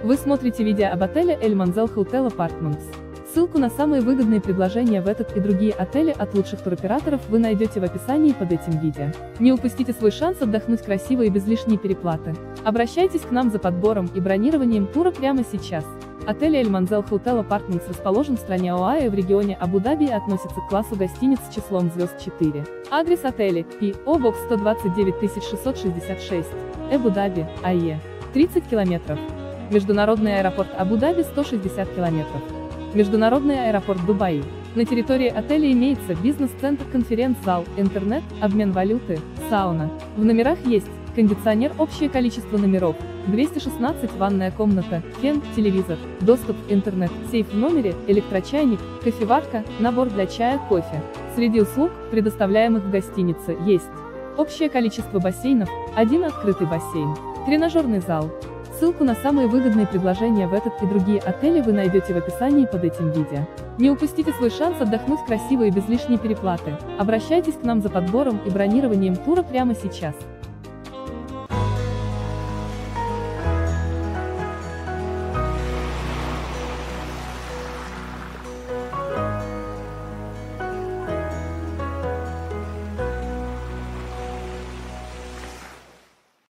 Вы смотрите видео об отеле El Manzal Hotel Apartments. Ссылку на самые выгодные предложения в этот и другие отели от лучших туроператоров вы найдете в описании под этим видео. Не упустите свой шанс отдохнуть красиво и без лишней переплаты. Обращайтесь к нам за подбором и бронированием тура прямо сейчас. Отель El Manzal Hotel Apartments расположен в стране ОАЭ в регионе Абу-Даби и относится к классу гостиниц с числом звезд 4. Адрес отеля: P.O. Box 129666, Абу-Даби, АЕ. 30 километров. Международный аэропорт Абу-Даби 160 километров. Международный аэропорт Дубаи. На территории отеля имеется бизнес-центр, конференц-зал, интернет, обмен валюты, сауна. В номерах есть кондиционер, общее количество номеров 216, ванная комната, фен, телевизор, доступ в интернет, сейф в номере, электрочайник, кофеварка, набор для чая, кофе. Среди услуг, предоставляемых в гостинице, есть общее количество бассейнов, один открытый бассейн, тренажерный зал. Ссылку на самые выгодные предложения в этот и другие отели вы найдете в описании под этим видео. Не упустите свой шанс отдохнуть красиво и без лишней переплаты. Обращайтесь к нам за подбором и бронированием тура прямо сейчас.